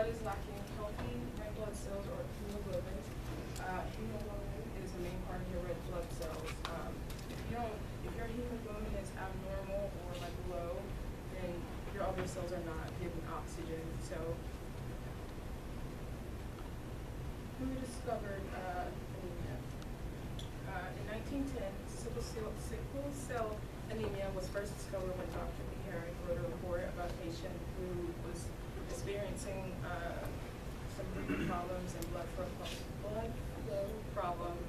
blood is lacking healthy red blood cells or hemoglobin. Hemoglobin is the main part of your red blood cells. If your hemoglobin is abnormal or like low, then your other cells are not giving oxygen. So, who discovered anemia? In 1910, sickle cell anemia was first discovered when Dr. Lee Herring wrote a report about a patient who was experiencing some breathing problems and blood flow problems.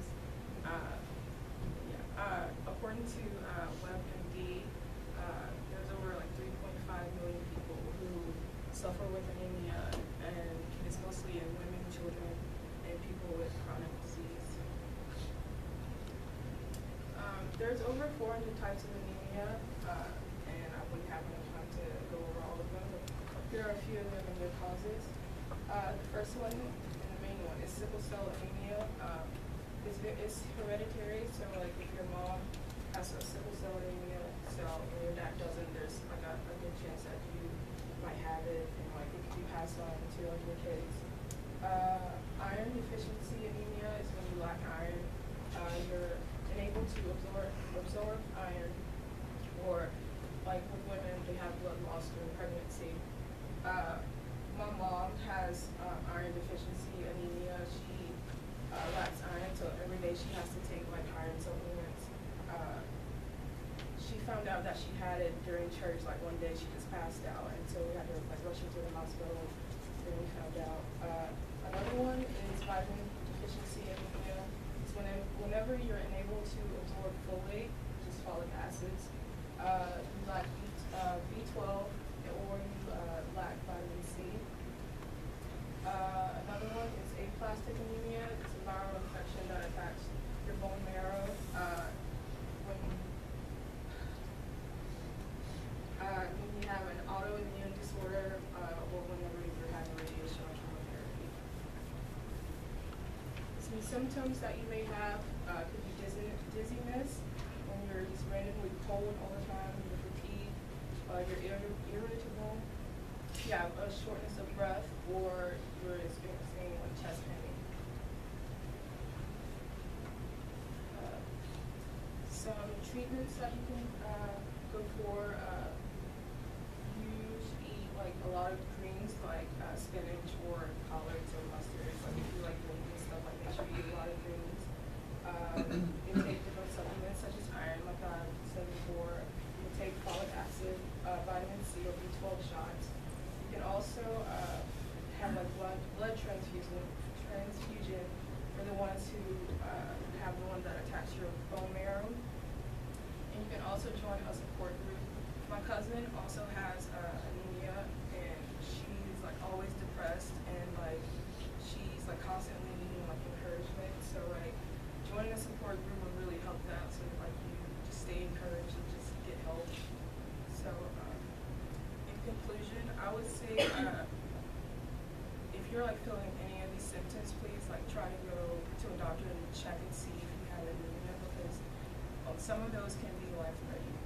According to WebMD, there's over like 3.5 million people who suffer with anemia, and it's mostly in women, children, and people with chronic disease. There's over 400 types of anemia, and I wouldn't have enough time to go over all of them, but here are a few of them and their causes. The first one, and the main one, is sickle cell anemia. It's hereditary, so like if your mom has a sickle cell anemia cell and your dad doesn't, there's like a good chance that you might have it, and like it could be passed on to like your kids. Iron deficiency anemia is when you lack iron. You're unable to absorb iron, or like with women, they have blood loss during pregnancy. My mom has iron deficiency anemia. She lacks iron, so every day she has to take like iron supplements. She found out that she had it during church. Like one day she just passed out, and so we had to like rush her to the hospital. Then we found out. Another one is vitamin deficiency anemia. It's whenever you're unable to absorb folate, which is folic acids, you lack B12, or you lack vitamin C. Another one is aplastic anemia. It's a viral infection that attacks your bone marrow. When you have an autoimmune disorder, or whenever you're having radiation or chemotherapy. Some symptoms that you may have could be dizziness, when you're just randomly cold all the time, you're fatigued, you're irritable, you have a shortness of breath, or you're experiencing like chest pain. Some treatments that you can go for, you should eat like a lot of greens like spinach or collards or mustards. Like if you like greens and stuff, like make sure you eat a lot of greens. You take different supplements such as iron, like I said before. You take folic acid, vitamin C, or B12 shots. You can also have like blood transfusion for the ones who have the one that attacks your bone marrow. And you can also join a support group. My cousin also has anemia, and she's like always depressed, and like she's like constantly needing like encouragement. So like joining a support group will really help out, so that, like you just stay encouraged and just get help. So in conclusion, I would say if you're like feeling any of these symptoms, please like try to go to a doctor and check and see if you have anemia, because some of those can be life-threatening.